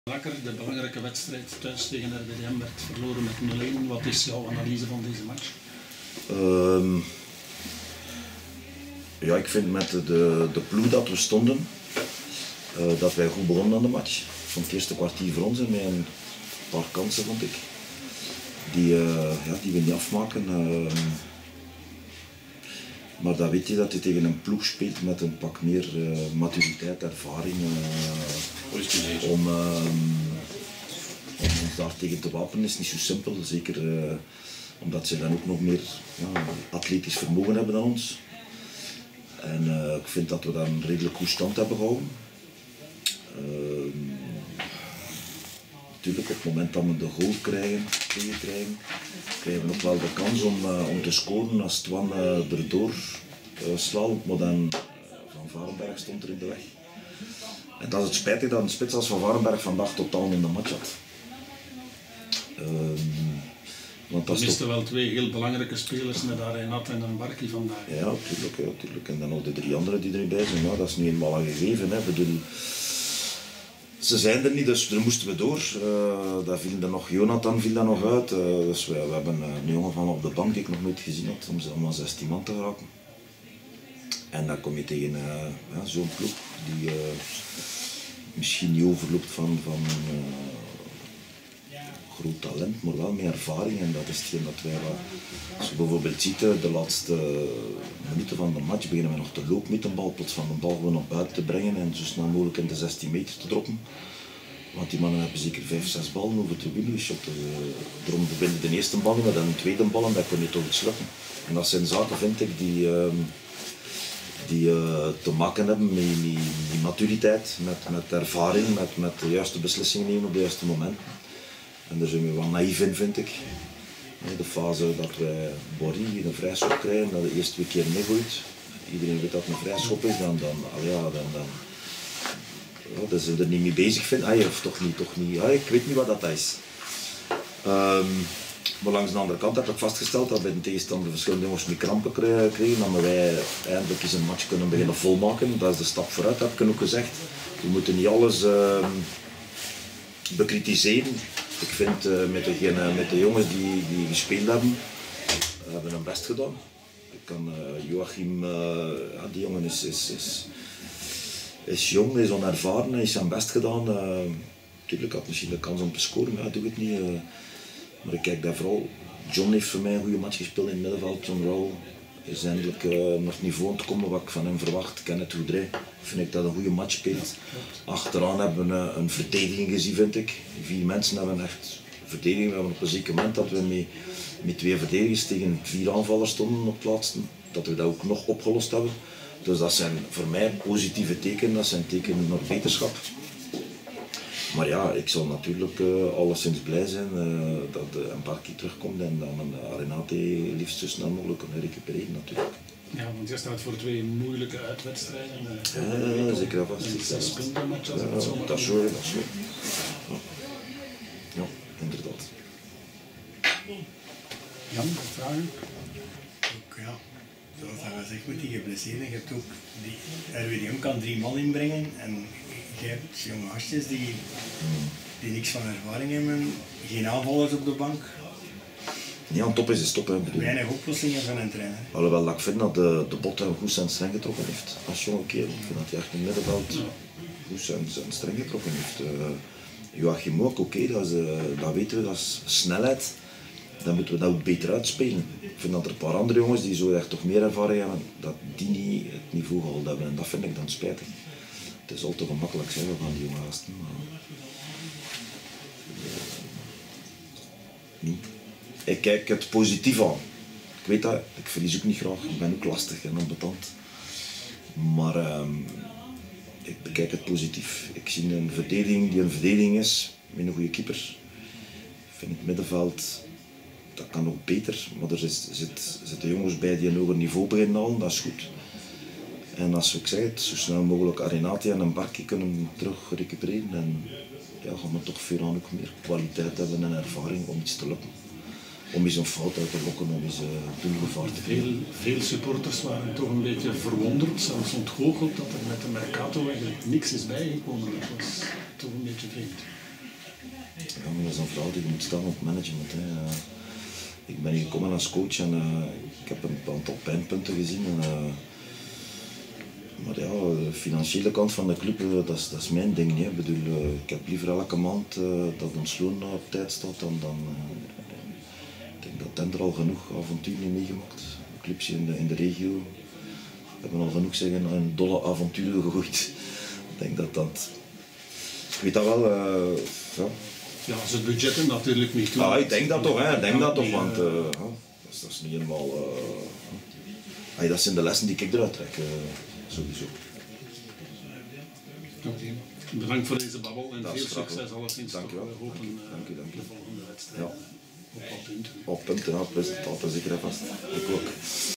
Lakker, de belangrijke wedstrijd thuis tegen RWDM werd verloren met 0-1. Wat is jouw analyse van deze match? Ja, ik vind met de ploeg dat we stonden, dat wij goed begonnen aan de match. Van het eerste kwartier voor ons en met een paar kansen vond ik. Die we niet afmaken. Maar dan weet je dat je tegen een ploeg speelt met een pak meer maturiteit, ervaring. Om ons daar tegen te wapenen is niet zo simpel. Zeker omdat ze dan ook nog meer atletisch vermogen hebben dan ons. En ik vind dat we daar een redelijk goed stand hebben gehouden. Natuurlijk, op het moment dat we de goal krijgen we nog wel de kans om te scoren als Twan erdoor slaat. Maar dan Van Varenberg stond er in de weg. En dat is het spijtig dat een spits als Van Varenberg vandaag totaal in de match had. Want dat miste wel twee heel belangrijke spelers met Arenat en een Barkie vandaag. Ja, natuurlijk. En dan nog de drie anderen die erbij zijn. Ja, dat is niet helemaal een gegeven. Hè. Ze zijn er niet, dus daar moesten we door. Jonathan viel er nog uit. Dus we hebben een jongen van op de bank die ik nog nooit gezien had, om aan 16 man te geraken. En dan kom je tegen zo'n ploeg die misschien niet overloopt van groot talent, maar wel met ervaring. En dat is hetgeen dat wij, als je bijvoorbeeld ziet, de laatste minuten van de match beginnen we nog te lopen met de bal, plots van de bal gewoon op buiten te brengen en zo snel mogelijk in de 16 meter te droppen. Want die mannen hebben zeker 5-6 ballen over de tribune geschopt. Daarom binnen de eerste bal niet, maar dan de tweede bal en dat kon je toch iets lukken. En dat zijn zaken, vind ik, die te maken hebben met maturiteit, met ervaring, met de juiste beslissingen nemen op het juiste moment. En daar zijn we wel naïef in, vind ik. De fase dat wij Borrie een vrijschop krijgen, dat de eerste 2 keer meegooit. Iedereen weet dat het een vrijschop is, dan ze er niet mee bezig vinden. Of toch niet. Ik weet niet wat dat is. Maar langs de andere kant heb ik vastgesteld dat bij de tegenstander verschillende jongens met krampen kregen. Dan wij eindelijk eens een match kunnen beginnen volmaken. Dat is de stap vooruit, heb ik ook gezegd. We moeten niet alles bekritiseren. Ik vind met de jongens die gespeeld hebben hun best gedaan. Ik kan Joachim, die jongen is jong, is onervaren, hij is zijn best gedaan. Natuurlijk had misschien de kans om te scoren, maar doe het niet. Maar ik kijk daar vooral. John heeft voor mij een goede match gespeeld in het middenveld. John Rowell is eindelijk naar het niveau te komen wat ik van hem verwacht. Kenneth Houdrey vind ik dat een goede match speelt. Achteraan hebben we een verdediging gezien, vind ik. 4 mensen hebben echt verdediging. We hebben op een zeker moment dat we met 2 verdedigers tegen 4 aanvallers stonden op het laatste. Dat we dat ook nog opgelost hebben. Dus dat zijn voor mij positieve tekenen. Dat zijn tekenen naar beterschap. Maar ja, ik zal natuurlijk alleszins blij zijn dat een Barkie terugkomt en dan een Arenate liefst zo snel mogelijk kunnen recupereren natuurlijk. Ja, want je staat voor 2 moeilijke uitwedstrijden. Ja, zeker en vast. 6 punten match, dat is zo. Ja, inderdaad. Jan, vragen? Ook ja, zoals dat gezegd met die geblesseerden, je hebt ook die RWDM kan 3 man inbrengen en je hebt jonge gastjes die niks van ervaring hebben, geen aanvallers op de bank. Ja, aan top is de top. Weinig oplossingen van een trainer. Alhoewel dat ik vind dat de bot hem goed zijn streng getrokken heeft als jonge kerel. Ik vind dat hij echt in het middenveld goed zijn streng getrokken heeft. Joachim ook, oké, dat weten we, dat is snelheid. Dan moeten we dat ook beter uitspelen. Ik vind dat er een paar andere jongens die zo echt toch meer ervaring hebben, dat die niet het niveau gehaald hebben. En dat vind ik dan spijtig. Het is al te gemakkelijk zeggen van die jonge gasten. Ik kijk het positief aan. Ik weet dat, ik verlies ook niet graag, ik ben ook lastig en ambetant. Maar ik bekijk het positief. Ik zie een verdediging die een verdediging is, met een goede keeper. Ik vind het middenveld, dat kan nog beter, maar er zitten jongens bij die een hoger niveau beginnen halen, dat is goed. En als ik zeg het, zo snel mogelijk Arenati en een Barkie kunnen terug recupereren. En ja, gaan we toch veel aan ook meer kwaliteit hebben en ervaring om iets te lukken. Om eens een fout uit te lokken, om eens doelgevaar te geven. Veel supporters waren toch een beetje verwonderd, zelfs ontgoocheld dat er met de Mercato eigenlijk niks is bijgekomen. Dat was toch een beetje vreemd. dat is een verhaal die je moet stellen op het management. Hè. Ik ben hier gekomen als coach en ik heb een aantal pijnpunten gezien. Maar ja, de financiële kant van de club, dat is mijn ding. Hè. Ik bedoel, ik heb liever elke maand dat ons loon op tijd staat dan ik denk dat Tender al genoeg avonturen meegemaakt. Clubs in de regio hebben al genoeg een dolle avonturen gegooid. Ik denk dat... Ik weet dat wel... ja. Ja, als het budget natuurlijk niet klaar. Ik denk dat toch, hè. Ik denk dat toch, want dat is niet helemaal... dat zijn de lessen die ik eruit trek, sowieso. Oké. Bedankt voor deze babbel en Dat veel is graag, succes alleszins. Dank je wel. We hopen Dank je. de volgende wedstrijd Ja. op wat punten. Op punten, ja, presentator zeker en vast. Ik ook.